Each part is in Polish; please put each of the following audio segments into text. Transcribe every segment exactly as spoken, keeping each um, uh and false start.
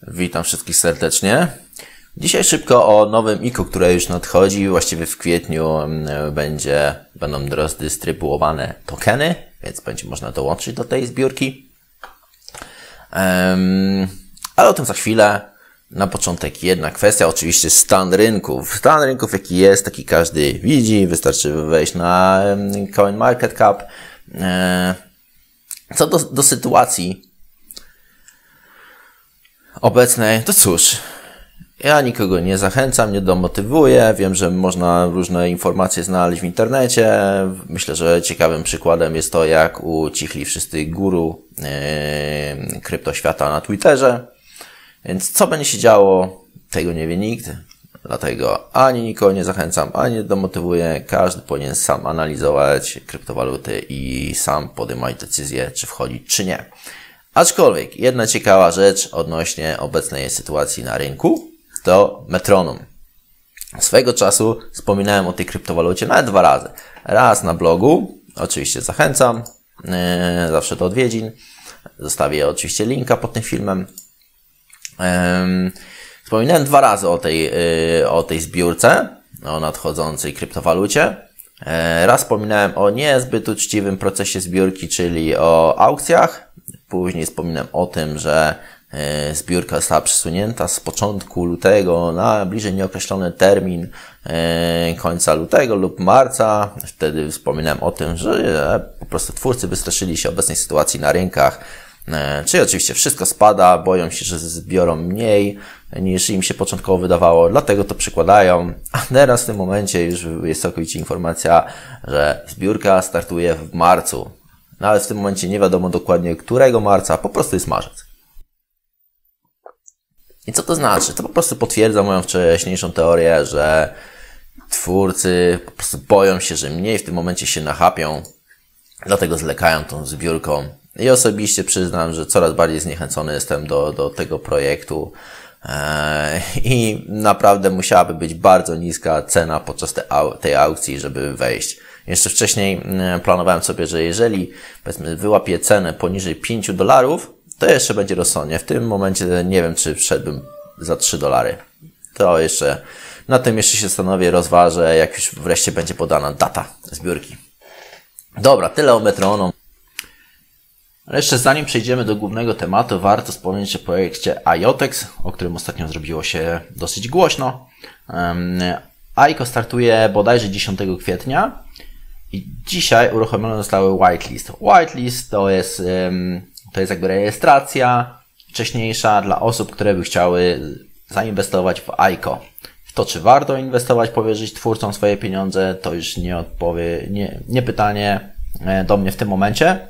Witam wszystkich serdecznie. Dzisiaj szybko o nowym I K U, które już nadchodzi. Właściwie w kwietniu będzie, będą rozdystrybuowane tokeny, więc będzie można dołączyć do tej zbiórki. Um, ale o tym za chwilę. Na początek jedna kwestia, oczywiście stan rynków. Stan rynków jaki jest, taki każdy widzi. Wystarczy wejść na CoinMarketCap. Co do, do sytuacji obecnej, to cóż, ja nikogo nie zachęcam, nie demotywuję. Wiem, że można różne informacje znaleźć w internecie. Myślę, że ciekawym przykładem jest to, jak ucichli wszyscy guru yy, kryptoświata na Twitterze. Więc co będzie się działo, tego nie wie nikt. Dlatego ani nikogo nie zachęcam, ani nie demotywuję. Każdy powinien sam analizować kryptowaluty i sam podejmować decyzję, czy wchodzić, czy nie. Aczkolwiek jedna ciekawa rzecz odnośnie obecnej sytuacji na rynku to metronom. Swego czasu wspominałem o tej kryptowalucie nawet dwa razy. Raz na blogu, oczywiście zachęcam, yy, zawsze do odwiedzin. Zostawię oczywiście linka pod tym filmem. Yy, wspominałem dwa razy o tej, yy, o tej zbiórce, o nadchodzącej kryptowalucie. Yy, raz wspominałem o niezbyt uczciwym procesie zbiórki, czyli o aukcjach. Później wspominam o tym, że e, zbiórka została przesunięta z początku lutego na bliżej nieokreślony termin e, końca lutego lub marca. Wtedy wspominałem o tym, że e, po prostu twórcy wystraszyli się obecnej sytuacji na rynkach. E, czyli oczywiście wszystko spada, boją się, że zbiorą mniej niż im się początkowo wydawało, dlatego to przykładają. A teraz w tym momencie już jest całkowicie informacja, że zbiórka startuje w marcu. No ale w tym momencie nie wiadomo dokładnie którego marca, po prostu jest marzec. I co to znaczy? To po prostu potwierdza moją wcześniejszą teorię, że twórcy po prostu boją się, że mniej w tym momencie się nachapią, dlatego zlekają tą zbiórką. I osobiście przyznam, że coraz bardziej zniechęcony jestem do, do tego projektu eee, i naprawdę musiałaby być bardzo niska cena podczas te, tej aukcji, żeby wejść. Jeszcze wcześniej planowałem sobie, że jeżeli powiedzmy wyłapię cenę poniżej pięciu dolarów, to jeszcze będzie rozsądnie. W tym momencie nie wiem, czy wszedłbym za trzy dolary. To jeszcze, na tym jeszcze się zastanowię, rozważę, jak już wreszcie będzie podana data zbiórki. Dobra, tyle o metronom. Ale jeszcze zanim przejdziemy do głównego tematu, warto wspomnieć o projekcie IOTEX, o którym ostatnio zrobiło się dosyć głośno. I K O startuje bodajże dziesiątego kwietnia. I dzisiaj uruchomione zostały whitelist. Whitelist to jest, to jest jakby rejestracja wcześniejsza dla osób, które by chciały zainwestować w I K O. W to, czy warto inwestować, powierzyć twórcom swoje pieniądze, to już nie odpowie, nie, nie pytanie do mnie w tym momencie.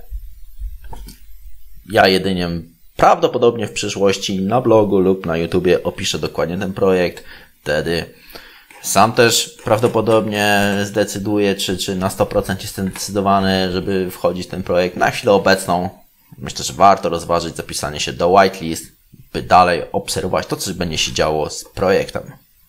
Ja jedynie prawdopodobnie w przyszłości na blogu lub na YouTubie opiszę dokładnie ten projekt. Wtedy sam też prawdopodobnie zdecyduję, czy, czy na sto procent jestem zdecydowany, żeby wchodzić w ten projekt. Na chwilę obecną myślę, że warto rozważyć zapisanie się do whitelist, by dalej obserwować to, co będzie się działo z projektem.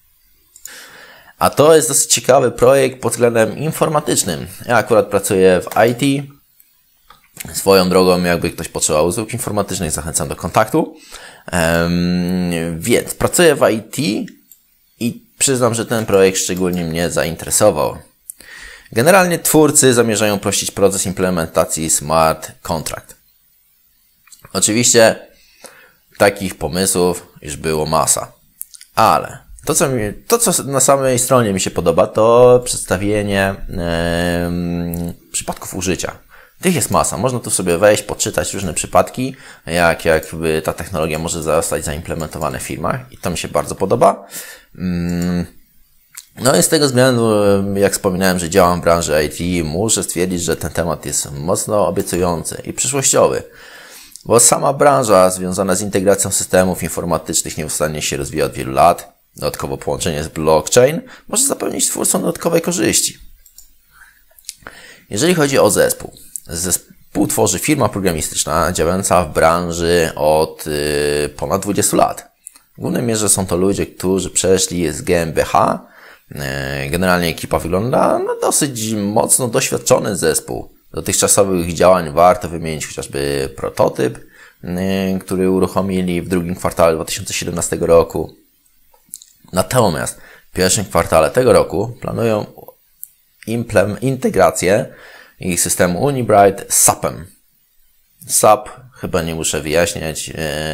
A to jest dosyć ciekawy projekt pod względem informatycznym. Ja akurat pracuję w I T. Swoją drogą, jakby ktoś potrzebował usług informatycznych, zachęcam do kontaktu. Um, więc pracuję w I T i przyznam, że ten projekt szczególnie mnie zainteresował. Generalnie twórcy zamierzają uprościć proces implementacji smart contract. Oczywiście takich pomysłów już było masa, ale to co, mi, to, co na samej stronie mi się podoba, to przedstawienie yy, przypadków użycia. Tych jest masa. Można tu sobie wejść, poczytać różne przypadki, jak jakby ta technologia może zostać zaimplementowana w firmach i to mi się bardzo podoba. No i z tego względu, jak wspominałem, że działam w branży I T, muszę stwierdzić, że ten temat jest mocno obiecujący i przyszłościowy, bo sama branża związana z integracją systemów informatycznych nieustannie się rozwija od wielu lat. Dodatkowo połączenie z blockchain może zapewnić twórcom dodatkowej korzyści. Jeżeli chodzi o zespół, zespół tworzy firma programistyczna działająca w branży od y, ponad dwudziestu lat. W głównej mierze są to ludzie, którzy przeszli z G M B H. Y, generalnie ekipa wygląda na dosyć mocno doświadczony zespół. Do dotychczasowych działań warto wymienić chociażby prototyp, który uruchomili w drugim kwartale dwa tysiące siedemnastego roku. Natomiast w pierwszym kwartale tego roku planują integrację ich systemu Unibright z sapem. sap, chyba nie muszę wyjaśniać,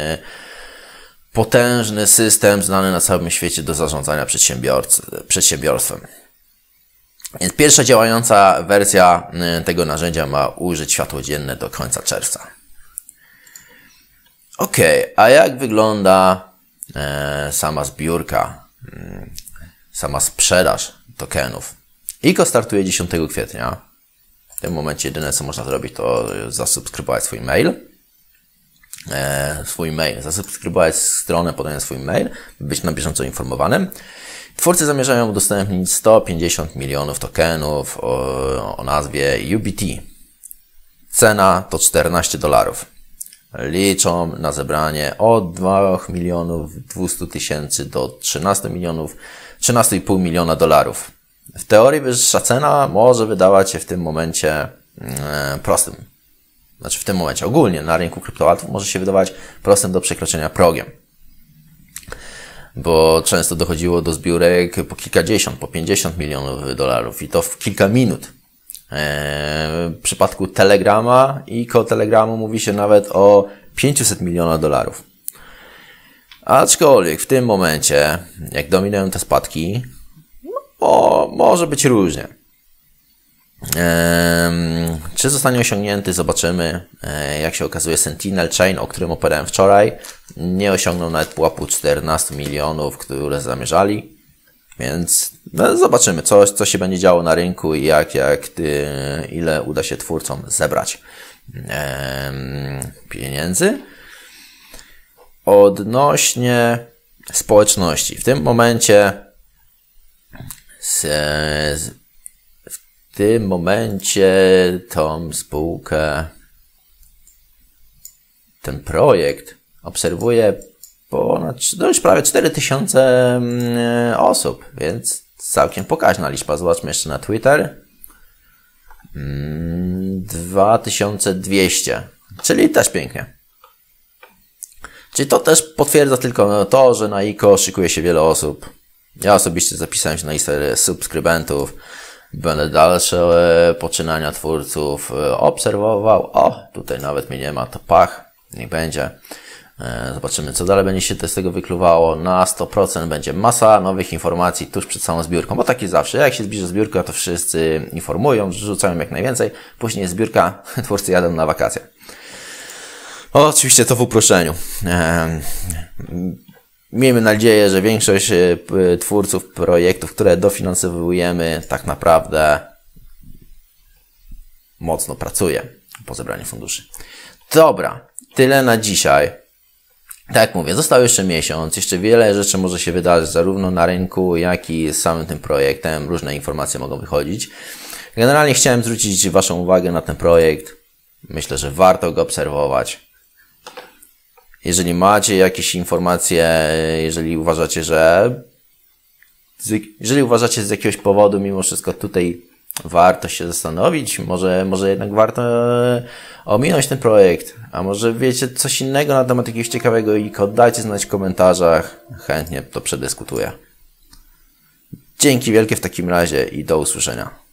potężny system znany na całym świecie do zarządzania przedsiębiorstwem. Więc pierwsza działająca wersja tego narzędzia ma ujrzeć światło dzienne do końca czerwca. Ok, a jak wygląda e, sama zbiórka, e, sama sprzedaż tokenów? I ko startuje dziesiątego kwietnia. W tym momencie jedyne co można zrobić to zasubskrybować swój mail. E, swój mail, zasubskrybować stronę, podając swój mail, być na bieżąco informowanym. Twórcy zamierzają udostępnić sto pięćdziesiąt milionów tokenów o, o nazwie U B T. Cena to czternaście dolarów. Liczą na zebranie od dwóch milionów dwieście tysięcy do trzynastu milionów, trzynastu i pół miliona dolarów. W teorii wyższa cena może wydawać się w tym momencie e, prostym. Znaczy w tym momencie ogólnie na rynku kryptowalut może się wydawać prostym do przekroczenia progiem. Bo często dochodziło do zbiórek po kilkadziesiąt, po pięćdziesiąt milionów dolarów i to w kilka minut. W przypadku Telegrama i koło Telegramu mówi się nawet o pięćset milionów dolarów. Aczkolwiek w tym momencie, jak dominują te spadki, no, może być różnie. Ehm, czy zostanie osiągnięty? Zobaczymy. Ehm, jak się okazuje, Sentinel Chain, o którym opowiadałem wczoraj, nie osiągnął nawet pułapu czternastu milionów, które zamierzali. Więc no, zobaczymy, co, co się będzie działo na rynku i jak, jak ty, ile uda się twórcom zebrać ehm, pieniędzy. Odnośnie społeczności. W tym momencie z, z, w tym momencie tą spółkę, ten projekt obserwuje ponad, no już prawie cztery tysiące osób, więc całkiem pokaźna liczba. Zobaczmy jeszcze na Twitter. dwa tysiące dwieście, czyli też pięknie. Czyli to też potwierdza tylko to, że na I K O szykuje się wiele osób. Ja osobiście zapisałem się na listę subskrybentów. Będę dalsze poczynania twórców obserwował. O, tutaj nawet mnie nie ma, to pach, niech będzie. Zobaczymy, co dalej będzie się z tego wykluwało. Na sto procent będzie masa nowych informacji tuż przed samą zbiórką, bo tak jest zawsze. Jak się zbliży zbiórka, to wszyscy informują, wrzucają jak najwięcej. Później jest zbiórka, twórcy jadą na wakacje. O, oczywiście to w uproszczeniu. Miejmy nadzieję, że większość twórców projektów, które dofinansowujemy, tak naprawdę mocno pracuje po zebraniu funduszy. Dobra, tyle na dzisiaj. Tak jak mówię, został jeszcze miesiąc, jeszcze wiele rzeczy może się wydarzyć zarówno na rynku, jak i z samym tym projektem. Różne informacje mogą wychodzić. Generalnie chciałem zwrócić Waszą uwagę na ten projekt. Myślę, że warto go obserwować. Jeżeli macie jakieś informacje, jeżeli uważacie, że jeżeli uważacie z jakiegoś powodu mimo wszystko tutaj warto się zastanowić, może, może jednak warto ominąć ten projekt, a może wiecie coś innego na temat jakiegoś ciekawego i dajcie znać w komentarzach, chętnie to przedyskutuję. Dzięki wielkie w takim razie i do usłyszenia.